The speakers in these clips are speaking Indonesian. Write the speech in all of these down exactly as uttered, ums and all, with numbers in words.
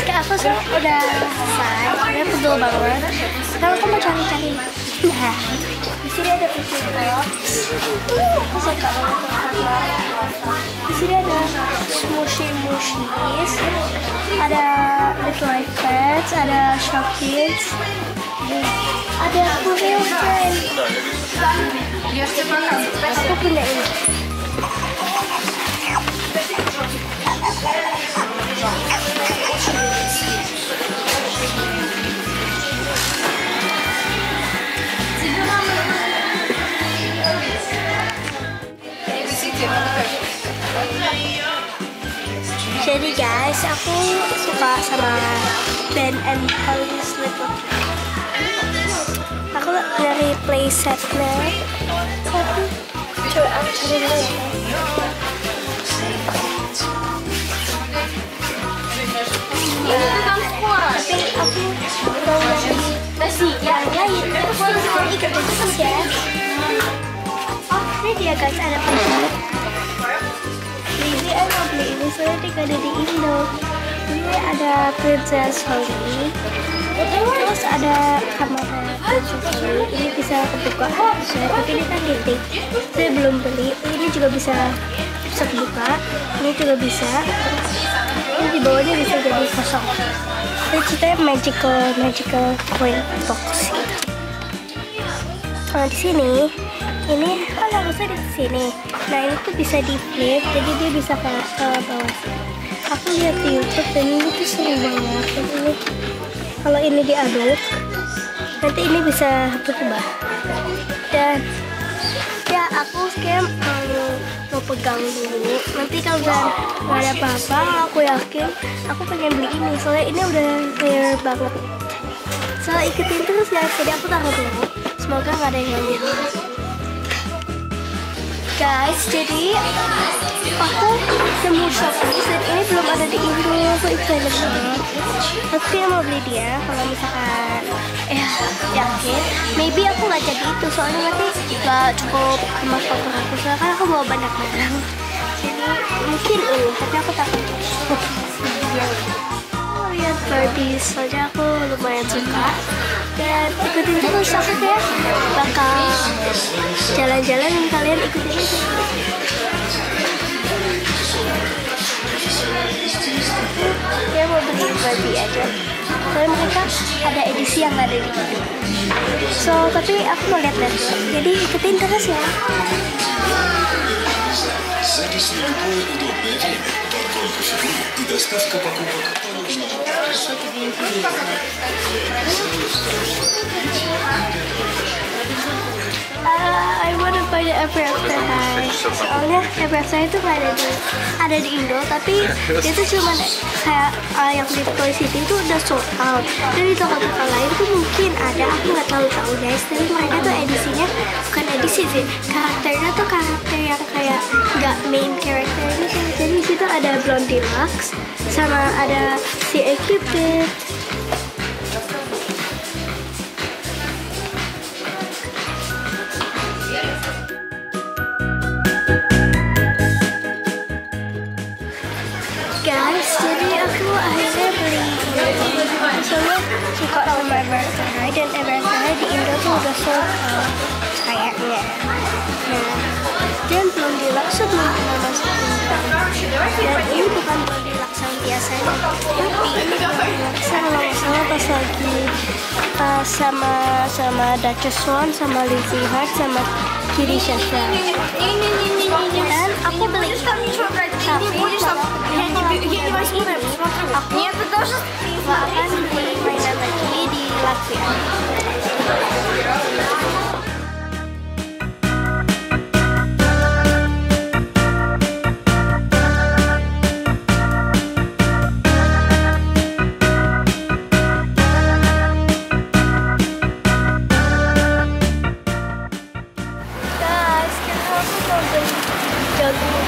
sekarang aku sih udah selesai, udah pegel banget. Sekarang aku mau cari-cari. Nah, di sini ada kucing box. Aku suka banget. Di sini ada smushy mushies, ada little life pets, ada shark kids, ada Korean friend. Aku punya ini. Jadi guys, aku suka sama Ben and Holly's Little Cat. Aku dari playsetnya. Tapi coba aku cari dulu ya. Tapi aku mau yang lain. Aku mau ikut terus ya. Oh, ini dia guys, ada playset. Jadi aku mau beli ini soalnya tidak ada di Indo. Ini ada Princess Holly, terus ada kamera Princess Holly. Ini bisa kebuka, saya pakai ini kan titik. Saya belum beli. Ini juga bisa bisa kebuka. Ini juga bisa. Ini di bawahnya bisa jadi kosong. Ini ceritanya magical magical coin box. Nah di sini. Ini kan harusnya di sini. Nah ini tuh bisa di flip, jadi dia bisa ke, ke bawah. Aku lihat di YouTube dan ini tuh seru banget. Ini kalau ini diaduk, nanti ini bisa berubah. Dan ya aku sekarang mau, mau pegang dulu. Nanti kalau udah nggak ada apa-apa, aku yakin aku pengen beli ini. Soalnya ini udah rare banget. Soalnya ikutin terus ya. Jadi aku taruh dulu. Semoga nggak ada yang ngambil. Guys, jadi aku nemu Shopee dan ini belum ada di Indo. Aku excited banget. Aku yang mau beli dia. Kalau misalkan eh yakin, maybe aku nggak jadi itu soalnya nanti nggak cukup kemas kotor aku. Soalnya kan aku bawa banyak barang. Jadi mungkin ini, tapi aku takut. Aku lihat Barbie, soalnya aku lumayan suka. Dan ikutin terus, aku ya bakal jalan-jalan dan kalian ikutin aja. Ya mau beli Barbie aja. Soalnya mereka ada edisi yang nggak ada di situ. So tapi aku mau lihat-lihat dulu. Jadi ikutin terus ya. Uh, I wanna buy the Ever After High. Soalnya Ever After High itu nggak ada di ada di Indo, tapi itu cuma kayak uh, yang di Toy City itu udah sold out. Dan di toko-toko lain tuh mungkin ada, aku nggak tahu tahu guys. Tapi mereka tuh edisinya bukan edisi sih, karakternya tuh karakter yang kayak nggak main character gitu. Jadi di situ ada Blondie Deluxe sama ada si Cupid. Guys, jadi aku akhirnya beli ini. Soalnya suka sama Ever After High dan Ever After High di Indo tuh udah sold out kayaknya. Nah, dan Blondie Deluxe belum pernah masuk Indo. Dan ini bukan Blondie Deluxe yang biasanya, tapi ini Blondie Deluxe yang nggak salah pas lagi uh, sama sama Duchess Swan, sama Lizzie Hart, sama Kitty Shasha. Dan aku beli ini, tapi aku nggak akan beli mainan lagi di Latvia. Guys, kita aku mau beli jagung.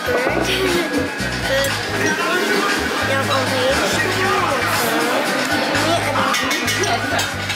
bird. The couple yang orange. Ini ada